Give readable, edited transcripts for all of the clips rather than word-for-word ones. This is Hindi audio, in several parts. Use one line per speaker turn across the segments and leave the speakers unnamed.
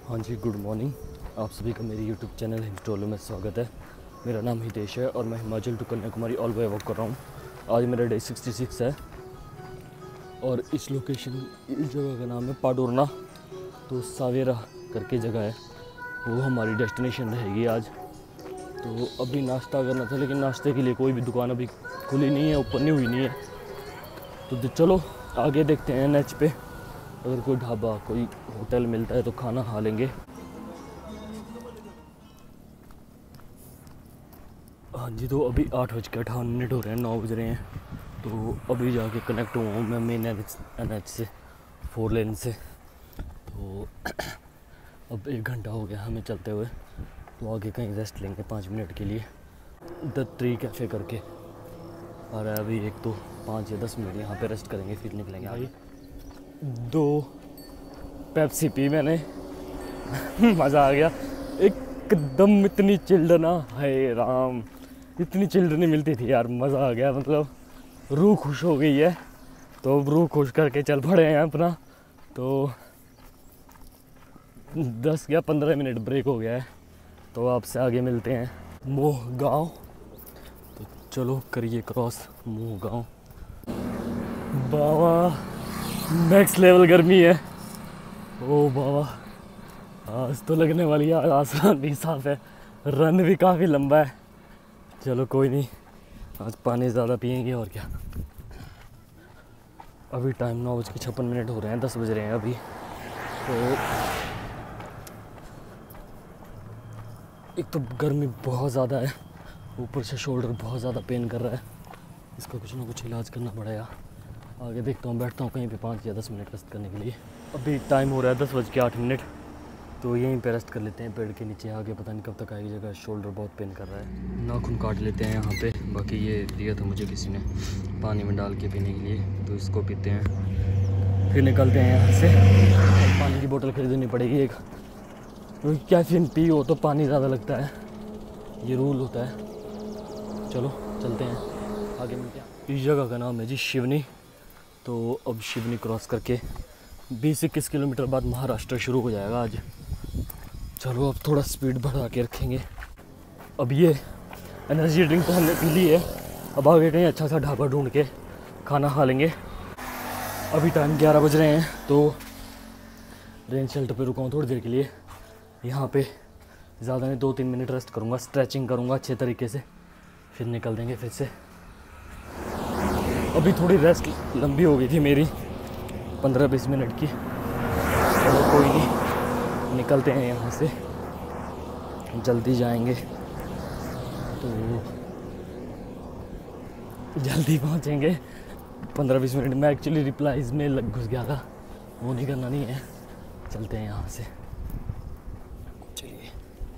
हाँ जी, गुड मॉर्निंग। आप सभी का मेरे यूट्यूब चैनल हिंस्टोलो में स्वागत है। मेरा नाम हितेश है और मैं Himachal to Kanyakumari all way walk कर रहा हूँ। आज मेरा डे 66 है और इस जगह का नाम है पाडोरना। तो सावेरा करके जगह है, वो हमारी डेस्टिनेशन रहेगी आज। तो अभी नाश्ता करना था, लेकिन नाश्ते के लिए कोई भी दुकान अभी खुली नहीं है, ओपन नहीं हुई नहीं है। तो चलो आगे देखते हैं नेच पे, अगर कोई ढाबा कोई होटल मिलता है तो खाना खा लेंगे। हाँ जी, तो अभी 8:58 हो रहे हैं, 9 बज रहे हैं। तो अभी जाके कनेक्ट हुआ हूँ मैं मेन NH से, 4 लेन से। तो अब 1 घंटा हो गया हमें चलते हुए, तो आगे कहीं रेस्ट लेंगे 5 मिनट के लिए। द ट्री कैफ़े करके आ रहा है अभी एक, तो 5 या 10 मिनट यहाँ पे रेस्ट करेंगे, फिर निकलेंगे आगे। 2 पेप्सी पी मैंने मज़ा आ गया एकदम। इतनी चिल्ड ना, हाय राम, इतनी चिल्ड नहीं मिलती थी यार। मज़ा आ गया, मतलब रूह खुश हो गई है। तो अब रूह खुश करके चल पड़े हैं अपना। तो 10 या 15 मिनट ब्रेक हो गया है, तो आपसे आगे मिलते हैं मोह गाँव। तो चलो करिए क्रॉस मोह गाँव। बाबा नेक्स्ट लेवल गर्मी है। ओ बाबा, आज तो लगने वाली है। आसमान भी साफ है, रन भी काफ़ी लंबा है। चलो कोई नहीं, आज पानी ज़्यादा पियेंगे और क्या। अभी टाइम 9:56 हो रहे हैं, 10 बज रहे हैं अभी। तो एक तो गर्मी बहुत ज़्यादा है, ऊपर से शोल्डर बहुत ज़्यादा पेन कर रहा है। इसका कुछ ना कुछ इलाज करना पड़ेगा। आगे देखता हूँ, बैठता हूँ कहीं पे 5 या 10 मिनट रेस्ट करने के लिए। अभी टाइम हो रहा है 10:08, तो यहीं पे रेस्ट कर लेते हैं पेड़ के नीचे। आगे पता नहीं कब तक आएगी जगह, शोल्डर बहुत पेन कर रहा है। नाखून काट लेते हैं यहाँ पे। बाकी ये दिया था मुझे किसी ने पानी में डाल के पीने के लिए, तो इसको पीते हैं, फिर निकलते हैं यहाँ से। और पानी की बोतल खरीदनी पड़ेगी एक, क्योंकि कैफीन पी हो तो पानी ज़्यादा लगता है, ये रूल होता है। चलो चलते हैं, आगे मिलते हैं। इस जगह का नाम है जी शिवनी। तो अब शिवनी क्रॉस करके 20-21 किलोमीटर बाद महाराष्ट्र शुरू हो जाएगा आज। चलो अब थोड़ा स्पीड बढ़ा के रखेंगे। अब ये एनर्जी ड्रिंक तो हमने पी ली है, अब आगे कहीं अच्छा सा ढाबा ढूंढ के खाना खा लेंगे। अभी टाइम 11 बज रहे हैं, तो रेन शेल्टर पे रुका हूँ थोड़ी देर के लिए। यहाँ पे ज़्यादा नहीं, 2-3 मिनट रेस्ट करूँगा, स्ट्रेचिंग करूँगा अच्छे तरीके से, फिर निकल देंगे फिर से। अभी थोड़ी रेस्ट लंबी हो गई थी मेरी, 15-20 मिनट की। चलो कोई नहीं, निकलते हैं यहाँ से, जल्दी जाएंगे तो जल्दी पहुँचेंगे। 15-20 मिनट में एक्चुअली रिप्लाईज में घुस गया था, वो नहीं करना नहीं है। चलते हैं यहाँ से, चलिए।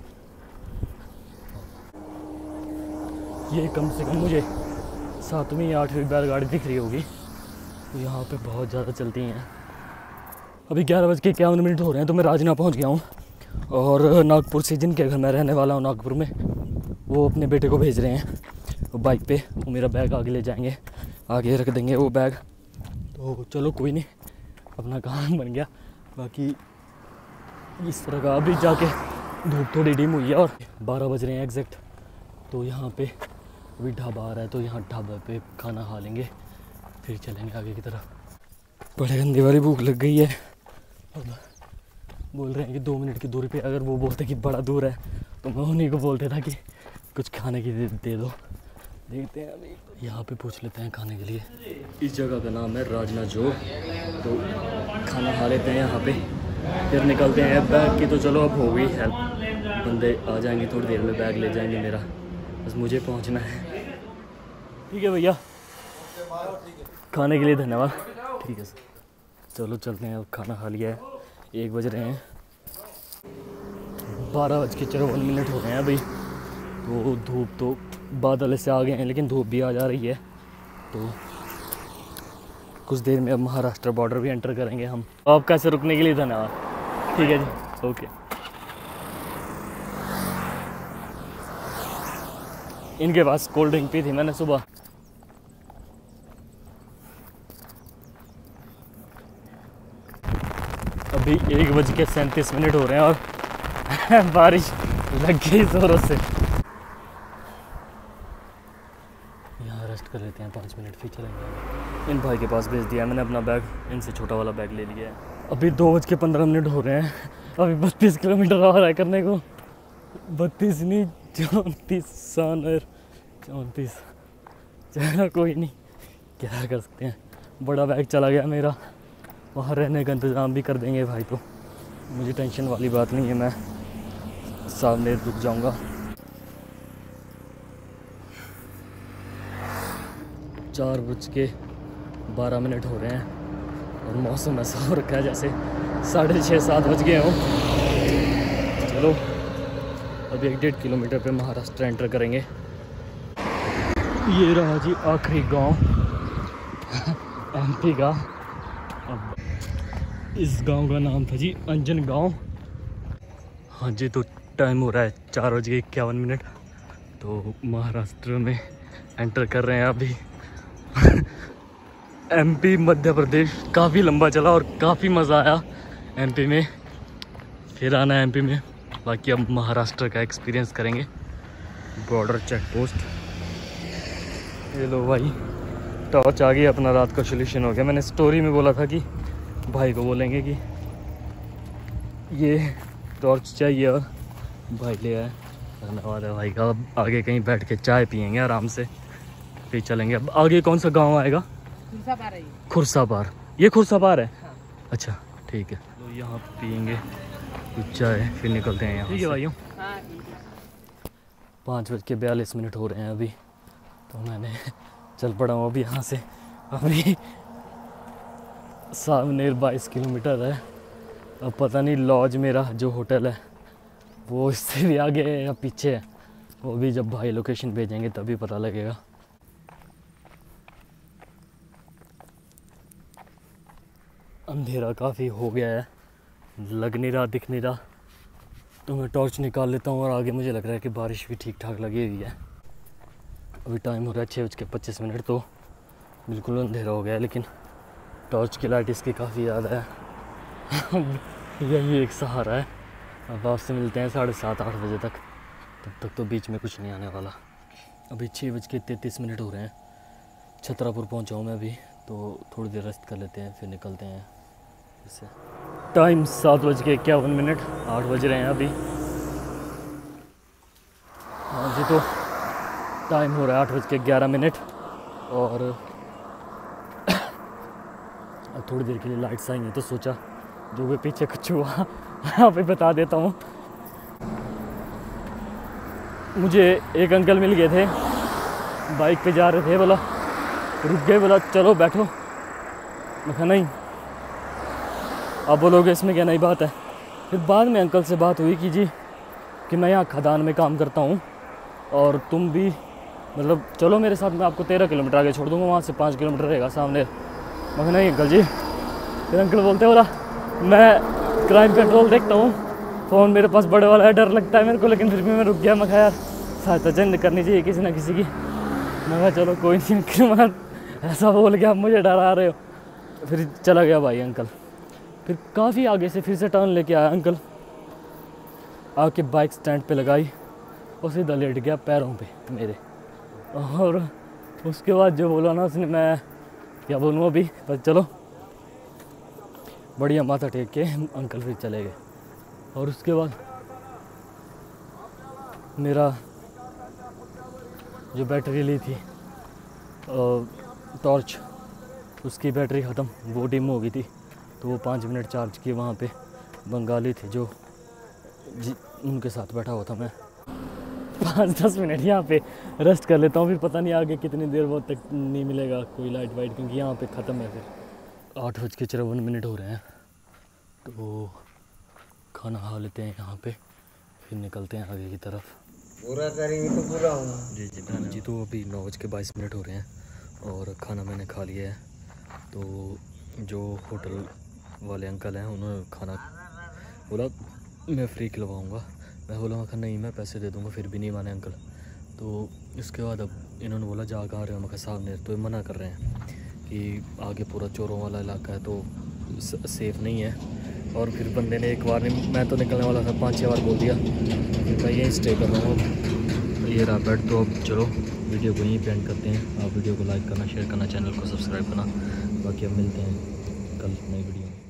ये कम से कम मुझे 7वीं या 8वीं बैलगाड़ी दिख रही होगी, तो यहाँ पे बहुत ज़्यादा चलती हैं। अभी 11:51 हो रहे हैं, तो मैं राजना पहुँच गया हूँ। और नागपुर से, जिनके घर मैं रहने वाला हूँ नागपुर में, वो अपने बेटे को भेज रहे हैं वो बाइक पे। वो मेरा बैग आगे ले जाएंगे, आगे रख देंगे वो बैग। तो चलो कोई नहीं, अपना काम बन गया। बाकी इस तरह का अभी जाके धूप थोड़ी डिम हुई है और 12 बज रहे हैं एग्जैक्ट। तो यहाँ पे अभी ढाबा आ रहा है, तो यहाँ ढाबा पे खाना खा लेंगे, फिर चलेंगे आगे की तरफ। बड़े गंदी वाली भूख लग गई है। अब बोल रहे हैं कि 2 मिनट की दूरी पे, अगर वो बोलते कि बड़ा दूर है तो मैं उन्हीं को बोलते था कि कुछ खाने की दे दो। देखते हैं, अभी यहाँ पे पूछ लेते हैं खाने के लिए। इस जगह का नाम है राजना जो। तो खाना खा लेते हैं यहाँ पे, फिर निकलते हैं। बैग की तो चलो अब हो गई हेल्प, बंदे आ जाएंगे थोड़ी देर में, बैग ले जाएंगे मेरा, बस मुझे पहुँचना है। ठीक है भैया, खाने के लिए धन्यवाद। ठीक है सर, चलो चलते हैं। अब खाना खा लिया है, 1 बज रहे हैं, 12:54 हो रहे हैं अभी। तो धूप तो बादल से आ गए हैं, लेकिन धूप भी आ जा रही है। तो कुछ देर में अब महाराष्ट्र बॉर्डर भी एंटर करेंगे हम। आप कैसे रुकने के लिए धन्यवाद। ठीक है जी, ओके। इनके पास कोल्ड ड्रिंक पी थी मैंने सुबह। अभी 1:37 हो रहे हैं और बारिश लग गई ज़ोरों से। यहाँ रेस्ट कर लेते हैं 5 मिनट, फिर चलेंगे। इन भाई के पास भेज दिया मैंने अपना बैग, इनसे छोटा वाला बैग ले लिया है। अभी 2:15 हो रहे हैं, अभी 32 किलोमीटर और है करने को। 32 नहीं 34 34। चलो कोई नहीं, क्या कर सकते हैं। बड़ा बैग चला गया मेरा, वहाँ रहने का इंतज़ाम भी कर देंगे भाई, तो मुझे टेंशन वाली बात नहीं है। मैं सामने रुक जाऊँगा। चार बज के 12 हो रहे हैं और मौसम ऐसा हो रखा है जैसे 6:30-7 बज गए हों। चलो अभी 1-1.5 किलोमीटर पे महाराष्ट्र एंटर करेंगे। ये रहा जी आखिरी गांव एमपी का। अब इस गांव का नाम था जी अंजन गांव। हाँ जी, तो टाइम हो रहा है 4:51। तो महाराष्ट्र में एंटर कर रहे हैं अभी। एमपी मध्य प्रदेश काफ़ी लंबा चला और काफ़ी मज़ा आया एमपी में, फिर आना है एमपी में। बाकी अब महाराष्ट्र का एक्सपीरियंस करेंगे। बॉर्डर चेक पोस्ट, ये लो भाई टॉर्च आ गई, अपना रात का सोल्यूशन हो गया। मैंने स्टोरी में बोला था कि भाई को बोलेंगे कि ये टॉर्च चाहिए और भाई ले आए। धन्यवाद है भाई का। अब आगे कहीं बैठ के चाय पियेंगे आराम से, फिर चलेंगे। अब आगे कौन सा गांव आएगा? खुर्सापार है। खुर्सापार, ये खुर्सापार है। हाँ। अच्छा ठीक है, तो यहाँ पियेंगे कुछ चाय, फिर निकलते हैं यहाँ। ठीक है भाइयों। 5:42 हो रहे हैं अभी, तो मैंने चल पड़ा हूँ अभी यहाँ से। अभी सामने 22 किलोमीटर है। अब पता नहीं लॉज मेरा जो होटल है वो इससे भी आगे है या पीछे है, वो भी जब भाई लोकेशन भेजेंगे तभी पता लगेगा। अंधेरा काफ़ी हो गया है, लग नहीं रहा, दिख नहीं रहा, तो मैं टॉर्च निकाल लेता हूँ। और आगे मुझे लग रहा है कि बारिश भी ठीक ठाक लगी हुई है। अभी टाइम हो रहा है 6:25, तो बिल्कुल अंधेरा हो गया है, लेकिन टॉर्च की लाइट इसकी काफ़ी याद है। यही एक सहारा है। अब आपसे मिलते हैं 7:30-8 बजे तक, तब तक तो बीच में कुछ नहीं आने वाला। अभी 6:33 हो रहे हैं। छतरापुर पहुँचा हूँ मैं अभी, तो थोड़ी देर रेस्ट कर लेते हैं, फिर निकलते हैं इससे। टाइम 7:51, 8 बज रहे हैं अभी। हाँ जी, तो टाइम हो रहा है 8:11 और अब थोड़ी देर के लिए लाइट्स आएंगी, तो सोचा जो भी पीछे कुछ हुआ यहाँ पे बता देता हूँ। मुझे एक अंकल मिल गए थे, बाइक पे जा रहे थे, बोला रुक गए, बोला चलो बैठो। मैं कहा नहीं, आप बोलोगे इसमें क्या नई बात है। फिर बाद में अंकल से बात हुई कि जी कि मैं यहाँ खदान में काम करता हूँ और तुम भी मतलब चलो मेरे साथ, मैं आपको 13 किलोमीटर आगे छोड़ दूँगा, वहाँ से 5 किलोमीटर रहेगा सामने। मैं कहा नहीं अंकल जी। फिर अंकल बोलते बोला मैं क्राइम कंट्रोल देखता हूँ, फ़ोन मेरे पास बड़े वाला है, डर लगता है मेरे को, लेकिन फिर भी मैं रुक गया। मैं कहा यार सहायता चंद करनी चाहिए किसी ना किसी की। मैं कहा चलो कोई नहीं अंकल, मैं ऐसा बोल के आप मुझे डरा रहे हो। फिर चला गया भाई अंकल। फिर काफ़ी आगे से फिर से टर्न लेके आया अंकल, आके बाइक स्टैंड पे लगाई और सीधा लेट गया पैरों पे मेरे। और उसके बाद जो बोला ना उसने, मैं क्या बोलूँ अभी, बस चलो बढ़िया माथा टेक के अंकल फिर चले गए। और उसके बाद मेरा जो बैटरी ली थी टॉर्च, उसकी बैटरी ख़त्म, वो डिम हो गई थी, तो वो 5 मिनट चार्ज किए। वहाँ पे बंगाली थे जो उनके साथ बैठा हुआ था मैं। 5-10 मिनट यहाँ पे रेस्ट कर लेता हूँ, फिर पता नहीं आगे कितनी देर वो तक नहीं मिलेगा कोई लाइट वाइट, क्योंकि यहाँ पे ख़त्म है। फिर 8:54 हो रहे हैं, तो खाना खा लेते हैं यहाँ पे, फिर निकलते हैं आगे की तरफ।
पूरा करेंगे तो पूरा होगा।
जी जी हाँ जी। तो अभी 9:22 हो रहे हैं और खाना मैंने खा लिया है। तो जो होटल वाले अंकल हैं उन्होंने खाना बोला मैं फ्री खिलवाऊँगा। मैं बोला मैं नहीं मैं पैसे दे दूँगा, फिर भी नहीं माने अंकल। तो इसके बाद अब इन्होंने बोला जा कहाँ रहे हो, मैं सामने, तो मना कर रहे हैं कि आगे पूरा चोरों वाला इलाका है तो सेफ़ नहीं है, और फिर बंदे ने एक बार नहीं, मैं तो निकलने वाला था, 5-6 बार बोल दिया, फिर मैं यहीं स्टे कर रहा हूँ अब। ये रहा बेड। तो अब चलो वीडियो को यहीं पे एंड करते हैं। आप वीडियो को लाइक करना, शेयर करना, चैनल को सब्सक्राइब करना। बाकी अब मिलते हैं कल नई वीडियो में।